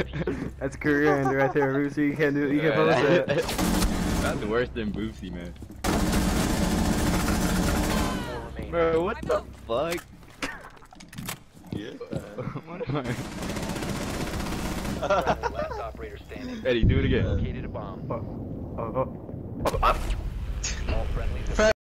That's career ender right there, Boosie. You can't do it. You can't post it. That's worse than Boosie, man. Bro, what the fuck? Yeah. What am Last operator standing. Eddie, do it again. Located a bomb. Oh. All friendlies.